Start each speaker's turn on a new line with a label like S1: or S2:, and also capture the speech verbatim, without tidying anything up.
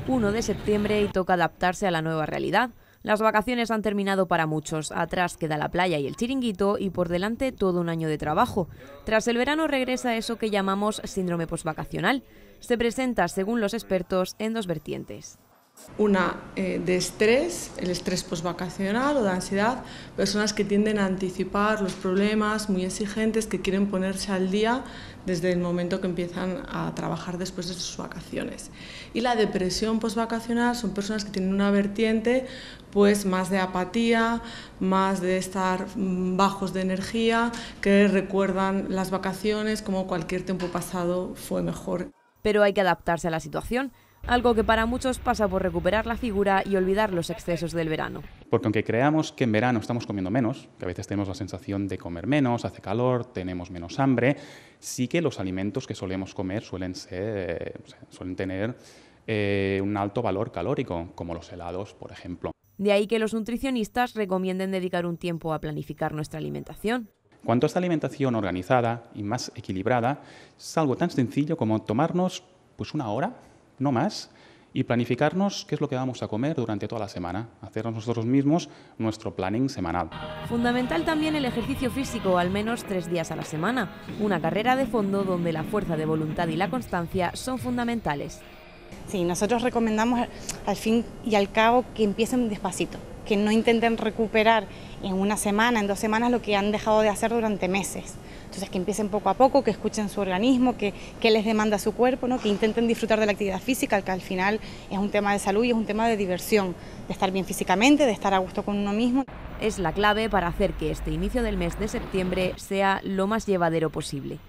S1: uno de septiembre y toca adaptarse a la nueva realidad. Las vacaciones han terminado para muchos, atrás queda la playa y el chiringuito y por delante todo un año de trabajo. Tras el verano regresa eso que llamamos síndrome posvacacional. Se presenta, según los expertos, en dos vertientes.
S2: Una eh, de estrés, el estrés posvacacional o de ansiedad, personas que tienden a anticipar los problemas muy exigentes, que quieren ponerse al día desde el momento que empiezan a trabajar después de sus vacaciones. Y la depresión posvacacional son personas que tienen una vertiente pues más de apatía, más de estar bajos de energía, que recuerdan las vacaciones como cualquier tiempo pasado fue mejor.
S1: Pero hay que adaptarse a la situación. Algo que para muchos pasa por recuperar la figura y olvidar los excesos del verano.
S3: Porque aunque creamos que en verano estamos comiendo menos, que a veces tenemos la sensación de comer menos, hace calor, tenemos menos hambre, sí que los alimentos que solemos comer suelen, ser, suelen tener eh, un alto valor calórico, como los helados, por ejemplo.
S1: De ahí que los nutricionistas recomienden dedicar un tiempo a planificar nuestra alimentación.
S3: Cuanto a esta alimentación organizada y más equilibrada, es algo tan sencillo como tomarnos pues, una hora, no más, y planificarnos qué es lo que vamos a comer durante toda la semana, hacernos nosotros mismos nuestro planning semanal.
S1: Fundamental también el ejercicio físico, al menos tres días a la semana, una carrera de fondo donde la fuerza de voluntad y la constancia son fundamentales.
S4: Sí, nosotros recomendamos al fin y al cabo que empiecen despacito, que no intenten recuperar en una semana, en dos semanas lo que han dejado de hacer durante meses. Entonces que empiecen poco a poco, que escuchen su organismo, que, que les demanda su cuerpo, ¿no? Que intenten disfrutar de la actividad física, que al final es un tema de salud y es un tema de diversión, de estar bien físicamente, de estar a gusto con uno mismo.
S1: Es la clave para hacer que este inicio del mes de septiembre sea lo más llevadero posible.